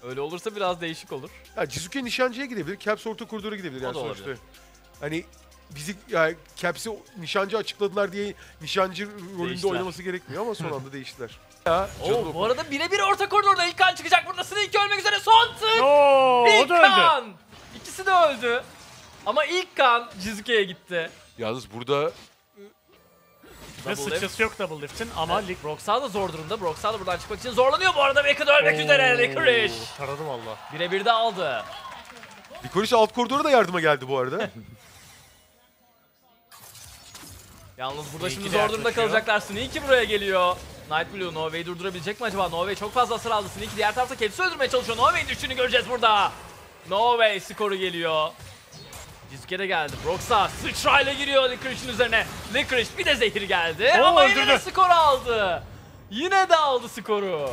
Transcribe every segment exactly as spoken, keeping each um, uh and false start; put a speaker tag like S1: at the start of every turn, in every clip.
S1: Öyle olursa biraz değişik olur.
S2: Ya Jizuke nişancıya gidebilir, Caps orta koridora gidebilir yani sonuçta.
S1: Olabilir.
S2: Hani bizi yani Caps'i nişancı açıkladılar diye nişancı rolünde
S1: Değiştiler.
S2: oynaması gerekmiyor ama son anda değiştiler. Ya,
S1: Oo, bu arada birebir orta koridorda ilk kan çıkacak. Burada Snake ölmek üzere. Son tık.
S3: Oo,
S1: İlk
S3: o da öldü.
S1: kan. İkisi de öldü. Ama ilk kan Jizuke'ye gitti.
S2: Yalnız burada
S3: Ve
S1: Double
S3: sıçrası yok Double Lift'in ama
S1: Evet,
S3: Lik...
S1: Broxah da zor durumda. Broxah da buradan çıkmak için zorlanıyor. Bu arada Wicked ölmek üzere. Licorice.
S3: Taradı valla.
S1: Birebir de aldı.
S2: Licorice alt koridora da yardıma geldi bu arada.
S1: Yalnız burada
S3: Sneaky
S1: şimdi
S3: de
S1: zor durumda
S3: yaklaşıyor.
S1: kalacaklar. Sneaky buraya geliyor. Night Blue Nova'yı durdurabilecek mi acaba? Nova çok fazla hasar aldı. Sneaky diğer tarafta Caps'i öldürmeye çalışıyor. Nova'nın düştüğünü göreceğiz burada. Nova skoru geliyor. Jizuke de geldi. Broxah sıçrayla giriyor Licorice'in üzerine. Licorice bir de zehir geldi
S3: Oo,
S1: ama yine de
S3: öldürdü.
S1: skor aldı. Yine de aldı skoru.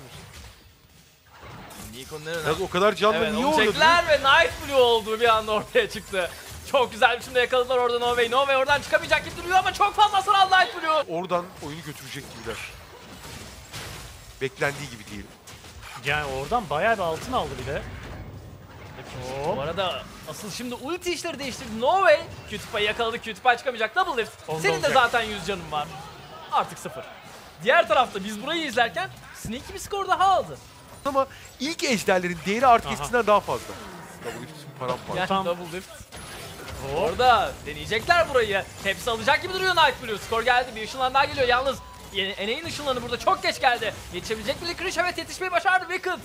S1: Nikon'un en
S2: Yalnız o kadar canlı
S1: Evet,
S2: niye
S1: onu
S2: orada?
S1: çektiler ve Night Blue olduğu bir anda ortaya çıktı. Çok güzel biçimde yakaladılar orada Nova'yı. Nova oradan çıkamayacak gibi duruyor ama çok fazla hasar aldı Night Blue.
S2: Oradan oyunu götürecek gibiler. Beklendiği gibi değil.
S3: Yani oradan bayağı bir altın aldı bir de.
S1: Bu
S3: Hop.
S1: arada asıl şimdi ulti işleri değiştirdi. No way. Cutie yakaladı. Cutie çıkamayacak. Double lift.
S3: Onda
S1: Senin de
S3: olacak.
S1: zaten yüz canın var. Artık sıfır. Diğer tarafta biz burayı izlerken Sneaky bir skor daha aldı.
S2: Ama ilk ejderlerin değeri artık
S3: Aha.
S2: eskisinden daha fazla. Double Lift'in param var.
S1: Yani
S3: Tam-
S1: double lift.
S3: Hop.
S1: Orada deneyecekler burayı. Hepsi alacak gibi duruyor Night Blue. Skor geldi. Bir ışınlan daha geliyor. Yalnız N A'nin ışınlanı burada çok geç geldi. Yetişebilecek mi Licorice? Evet, yetişmeyi başardı Wicked.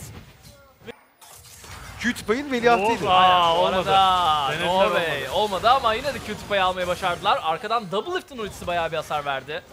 S2: Q-Tip'in veliahtıydı.
S3: Of, aa.
S1: Aynen, bu
S3: olmadı.
S1: arada
S3: Denediler,
S1: no way.
S3: olmadı.
S1: Olmadı ama yine de Q-Tip'i almayı başardılar. Arkadan Double Lift'in ultisi bayağı bir hasar verdi.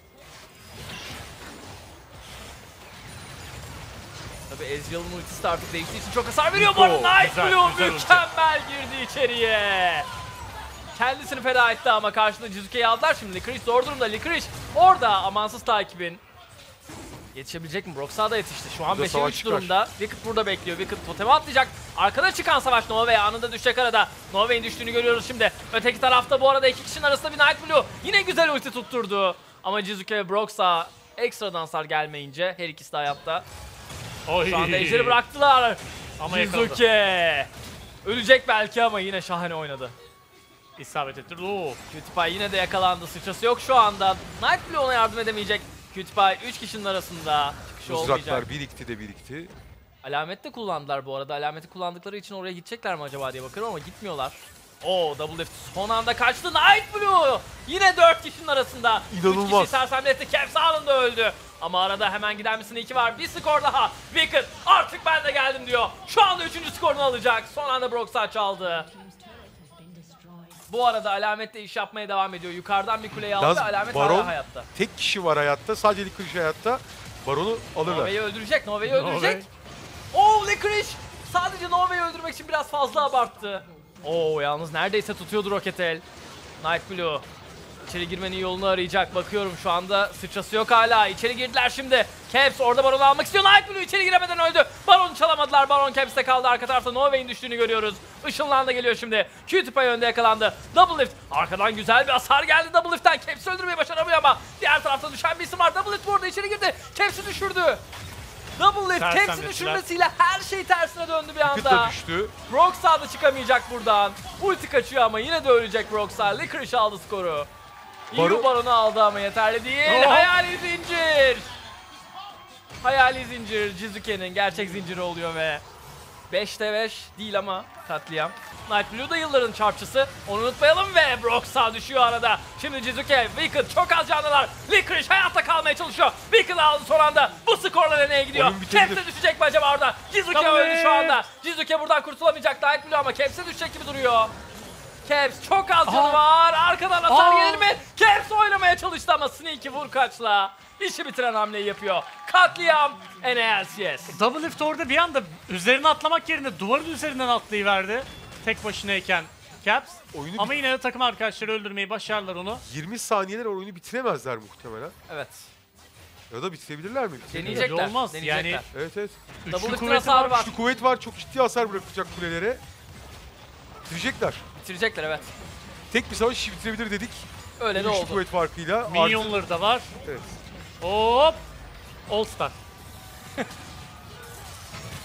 S1: Tabii Ezreal'ın ultisi de artık değiştiği için çok hasar veriyor. Bu arada
S3: Niko,
S1: Night
S3: güzel,
S1: Blue
S3: güzel ulti.
S1: mükemmel girdi içeriye. Kendisini feda etti ama karşında Jizuke'yi aldılar. Şimdi Licorice zor durumda. Licorice orada amansız takibin. Yetişebilecek mi? Broxah da yetişti. Şu an
S2: Burada
S1: beşe
S2: savaş
S1: üç
S2: çıkar.
S1: durumda. Wicked burada bekliyor. Wicked toteme atlayacak. Arkada çıkan savaş Nova ve anında düşecek arada. Nova'nın düştüğünü görüyoruz şimdi. Öteki tarafta bu arada iki kişinin arasında bir Night Blue. Yine güzel ulti tutturdu. Ama Jizuke ve Broxah ekstradan hasar gelmeyince her ikisi de hayatta.
S3: Oy.
S1: Şu anda ejderi bıraktılar.
S3: Ama yakaladı.
S1: Jizuke. Ölecek belki ama yine şahane oynadı.
S3: İsabet etti. Oo.
S1: Q-Tip'i yine de yakalandı. Sıçrası yok şu anda. Night Blue ona yardım edemeyecek. Q-Tip'i üç kişinin arasında. Çıkışı olmayacak.
S2: Mızraklar birikti de birikti.
S1: Alamet de kullandılar bu arada. Alameti kullandıkları için oraya gidecekler mi acaba diye bakıyorum ama gitmiyorlar. Oo, Double Lift son anda kaçtı. Night Blue yine dört kişinin arasında.
S2: İnanılmaz.
S1: üç kişi sersemletti. Caps anında öldü. Ama arada hemen giden bir Sneaky var. Bir skor daha. Wicked artık ben de geldim diyor. Şu anda üçüncü skorunu alacak. Son anda Broxah çaldı. Bu arada Alamet de iş yapmaya devam ediyor. Yukarıdan bir kuleyi aldı
S2: Yalnız
S1: ve Alamet
S2: Baron-
S1: hala hayatta.
S2: Tek kişi var hayatta. Sadece Licorice hayatta. Baron'u alırlar.
S1: Nova'yı öldürecek. Nova'yı
S3: Nova.
S1: öldürecek. Oo, Licorice sadece Nova'yı öldürmek için biraz fazla abarttı. Oo, yalnız neredeyse tutuyordu Rocketel. Night Blue içeri girmenin yolunu arayacak. Bakıyorum şu anda sıçrası yok hala. İçeri girdiler şimdi. Caps orada Baron'u almak istiyor. Night Blue içeri giremeden öldü. Baron'u çalamadılar. Baron Caps'te kaldı. Arka tarafta Nova'nın düştüğünü görüyoruz. Işınlan da geliyor şimdi. Q-Tip'e önde yakalandı. Double Lift. Arkadan güzel bir hasar geldi Double Lift'ten. Caps'i öldürmeyi başaramıyor ama diğer tarafta düşen bir isim var. Double Lift burada içeri girdi. Caps'i düşürdü. Double Lift Caps'i
S3: Sersemlettiler.
S1: düşürmesiyle her şey tersine döndü bir
S2: Wicked
S1: anda.
S2: da düştü.
S1: Broxah da çıkamayacak buradan. Ulti kaçıyor ama yine de ölecek Broxah. Licorice aldı skoru.
S2: Baron-
S1: Baron... Baron'u aldı ama yeterli değil.
S3: Oh.
S1: Hayali zincir. Hayali zincir Jizuke'nin gerçek zinciri oluyor ve beşte beş değil ama katliam. Night Blue da yılların çarpçısı. Onu unutmayalım ve Broxah düşüyor arada. Şimdi Jizuke, Wicked çok az canlılar. Licorice hayatta kalmaya çalışıyor. Wicked aldı son anda. Bu skorla nereye gidiyor?
S2: Oyun bitebilir.
S1: Caps'e düşecek mi acaba orada? Jizuke
S3: Tabii.
S1: öldü şu anda. Jizuke buradan kurtulamayacak Night Blue ama Caps'e düşecek gibi duruyor. Caps çok az canı
S3: Aha.
S1: var. Arkadan hasar
S3: Aa.
S1: gelir mi? Caps oynamaya çalıştı ama Sneaky vur kaçla işi bitiren hamleyi yapıyor. Katliam N A L C S.
S3: Double Lift orada bir anda üzerine atlamak yerine duvarın üzerinden atlayıverdi. Tek başınayken Caps.
S2: Oyunu
S3: Ama yine de takım arkadaşları öldürmeyi başardılar onu.
S2: yirmi saniyeler oyunu bitiremezler muhtemelen.
S1: Evet.
S2: Ya da bitirebilirler mi? Bitirebilirler.
S1: Deneyecekler.
S3: Öyle olmaz.
S1: deneyecekler.
S3: Yani-
S2: Evet evet.
S1: Double
S3: Üçlü
S1: Lift'in
S3: kuvveti
S1: hasarı
S3: var.
S1: var.
S2: Güçlü kuvvet var. Çok ciddi hasar bırakacak kulelere. Bitirecekler.
S1: Bitirecekler evet.
S2: Tek bir savaş işi bitirebilir dedik.
S1: Öyle de
S2: Güçlü
S1: oldu.
S2: kuvvet farkıyla. Artı-
S3: Minyonları da var.
S2: Evet.
S3: Hop. All Star.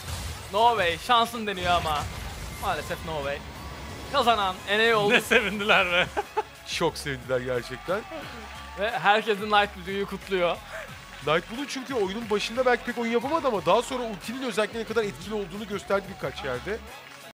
S1: No way. Şansın deniyor ama. Maalesef no way. Kazanan N A oldu.
S3: Ne sevindiler be.
S2: Çok sevindiler gerçekten.
S1: Ve herkesin Night Blue'yu kutluyor.
S2: Night Blue çünkü oyunun başında belki pek oyun yapamadı ama daha sonra ultinin özellikle ne kadar etkili olduğunu gösterdi birkaç yerde.